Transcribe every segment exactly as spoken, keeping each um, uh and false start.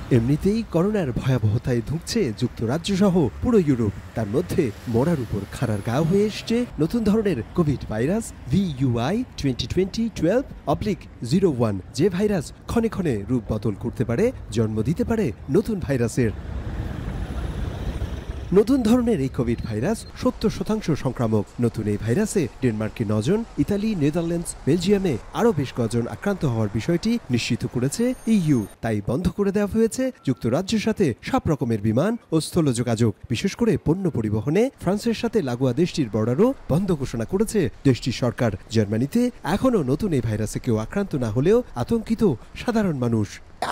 এমনিতেই করোনার ভয়াবহতায় ধুঁকছে যুক্তরাজ্য সহ পুরো ইউরোপ। তার মধ্যে মরার উপর খাড়ার গা হয়ে এসছে নতুন ধরনের COVID virus V U I twenty twenty twelve oblique zero one, যে ভাইরাস ক্ষণে ক্ষণে রূপ বদল করতে পারে, জন্ম দিতে পারে নতুন ভাইরাসের। নতুন ধরনের এই কোভিড ভাইরাস সত্তর শতাংশ সংক্রামক। নতুন এই ভাইরাসে ডেনমার্কে নজন, ইতালি, নেদারল্যান্ডস, বেলজিয়ামে আরও বেশ কজন আক্রান্ত হওয়ার বিষয়টি নিশ্চিত করেছে ইইউ। তাই বন্ধ করে দেওয়া হয়েছে যুক্তরাজ্যের সাথে সব রকমের বিমান ও স্থল যোগাযোগ। বিশেষ করে পণ্য পরিবহনে ফ্রান্সের সাথে লাগোয়া দেশটির বর্ডারও বন্ধ ঘোষণা করেছে দেশটির সরকার। জার্মানিতে এখনও নতুন এই ভাইরাসে কেউ আক্রান্ত না হলেও আতঙ্কিত সাধারণ মানুষ।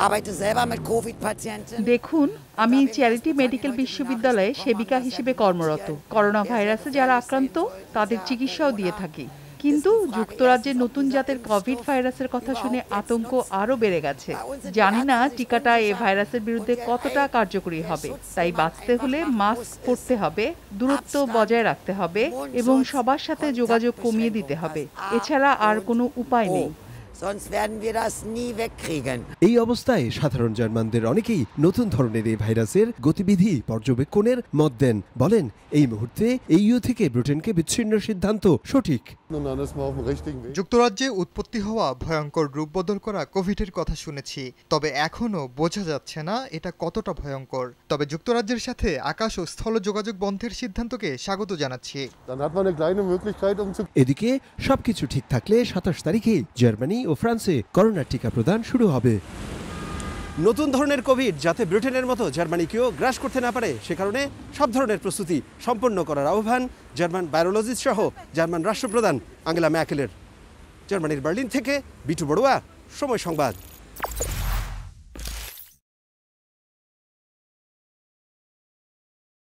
দেখুন, আমি চ্যারিটি মেডিকেল বিশ্ববিদ্যালয়ে সেবিকা হিসেবে কর্মরত। করোনা ভাইরাসে যারা আক্রান্ত তাদের চিকিৎসাও দিয়ে থাকি। কিন্তু যুক্তরাজ্যের নতুন জাতের কোভিড ভাইরাসের কথা শুনে আতঙ্ক আরও বেড়ে গেছে। জানি না টিকাটা এ ভাইরাসের বিরুদ্ধে কতটা কার্যকরী হবে। তাই বাঁচতে হলে মাস্ক পরতে হবে, দূরত্ব বজায় রাখতে হবে এবং সবার সাথে যোগাযোগ কমিয়ে দিতে হবে। এছাড়া আর কোনো উপায় নেই। এই অবস্থায় সাধারণ জার্মানদের অনেকেই নতুন ধরনের এই ভাইরাসের গতিবিধি পর্যবেক্ষণের মত দেন। বলেন, এই মুহূর্তে ইইউ থেকে ব্রিটেনকে বিচ্ছিন্ন সিদ্ধান্ত সঠিক। যুক্তরাজ্যে উৎপত্তি হওয়া ভয়ঙ্কর রূপ বদল করা কোভিডের কথা শুনেছি, তবে এখনো বোঝা যাচ্ছে না এটা কতটা ভয়ঙ্কর। তবে যুক্তরাজ্যের সাথে আকাশ ও স্থল যোগাযোগ বন্ধের সিদ্ধান্তকে স্বাগত জানাচ্ছি। এদিকে সবকিছু ঠিক থাকলে সাতাশ তারিখে জার্মানি ও ফ্রান্সে করোনার টিকা প্রদান শুরু হবে। নতুন ধরনের কোভিড যাতে ব্রিটেনের মতো জার্মানিকেও গ্রাস করতে না পারে, সে কারণে সব ধরনের প্রস্তুতি সম্পন্ন করার আহ্বান জার্মান ভাইরোলজিস্ট সহ জার্মান রাষ্ট্রপ্রধান আঙ্গেলা ম্যার্কেলের। জার্মানির বার্লিন থেকে বিটু বড়ুয়া, সময় সংবাদ।